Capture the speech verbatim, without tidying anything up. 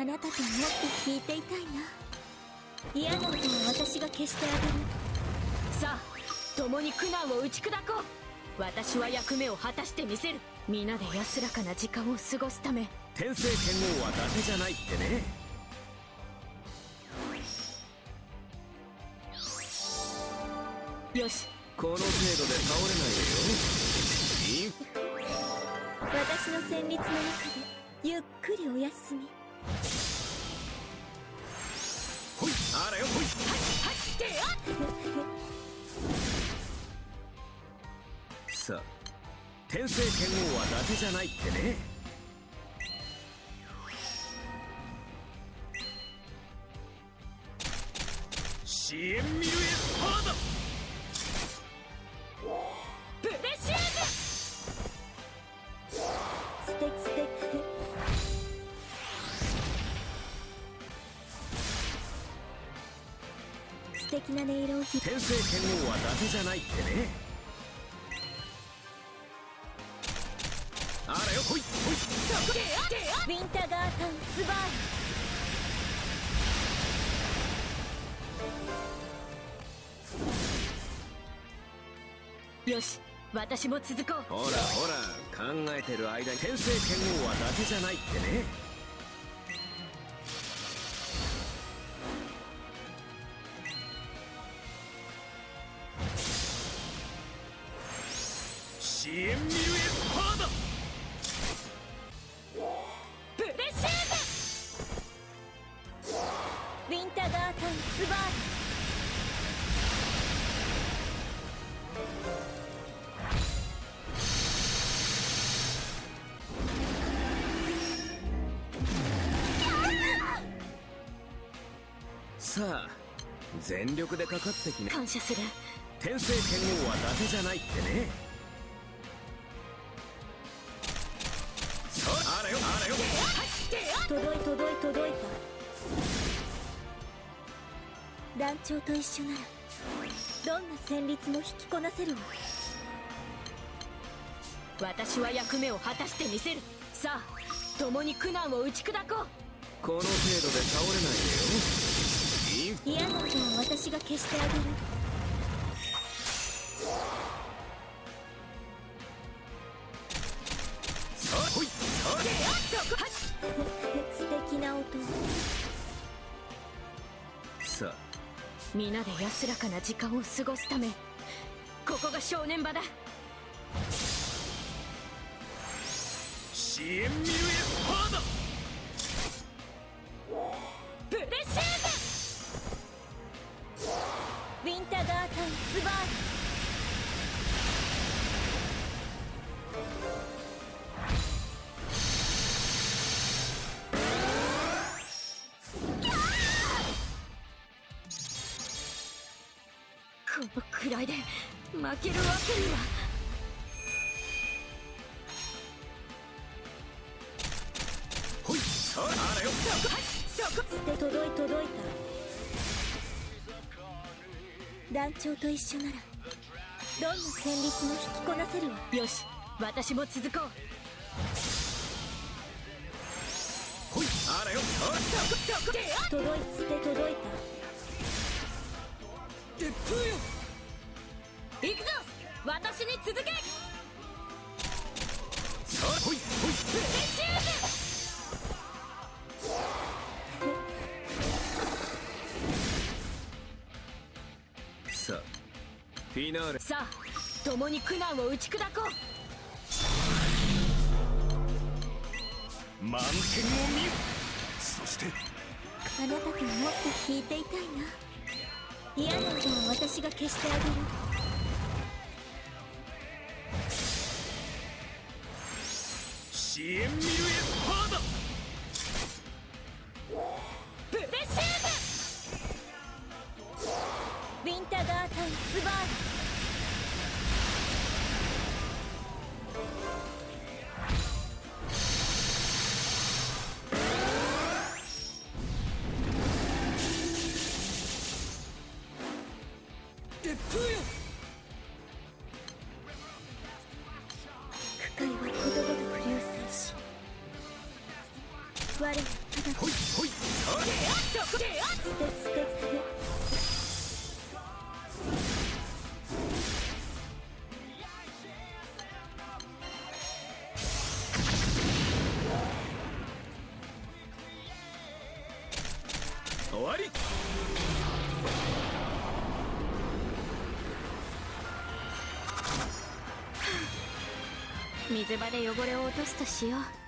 あなたともっと聞いていたいな。嫌な音は私が消してあげる。 さあ共に苦難を打ち砕こう。私は役目を果たしてみせる。皆で安らかな時間を過ごすため。 天聖剣王は伊達じゃないってね。 よし、 この程度で倒れないでよ。 私の旋律の中でゆっくりお休み。 ほい、あらよ、ほい。 はいってやさあ天聖剣王は伊達じゃないってね。支援ミルエスパーだ。 プレシュー素敵素敵。素敵な音色をひ天聖剣王は伊達じゃないってね。あらよ、ほいほい。 ウィンターガータンスバズ。よし、私も続こう。 ほらほら、考えてる間に天聖剣王は伊達じゃないってね。支援ミルエスパーだ。 プレシューウィンターガータンスバさあ全力でかかってきな。 感謝する。 天聖剣王は伊達じゃないってね。そあらよ、あらよ。 届い届い届いた。団長と一緒ならどんな旋律も引きこなせるわ。 私は役目を果たしてみせる。さあ共に苦難を打ち砕こう。 この程度で倒れないでよ。 嫌な音は私が消してあげる。 さあほい、さあ素敵な音。 さあ皆で安らかな時間を過ごすため。ここが正念場だ。 支援ミルエスパーだ。 プレシューウィンターガータンスバーこのくらいで負けるわけには。 ほい、さああらよ。 そこ、はい、そこ。 で届い届いた。団長と一緒ならどんな旋律も引きこなせるわ。 よし、私も続こう。 ほい、あらよ。 そこそこでや届いつて届いた。 鉄風よ。 行くぞ、私に続け。 さあほいほい。 プレシューさあフィナーレ。 さあ共に苦難を打ち砕こ満点を見る。そしてあなたともっと聞いていたいな。嫌な音は私が消してあげる。 支援ミルエスパーだ。 う。プレシューウィンターガータンスバー鉄風よ。 苦界はことごとく流星し、我らただほいほいさあステステ終わり。 水場で汚れを落とすとしよう。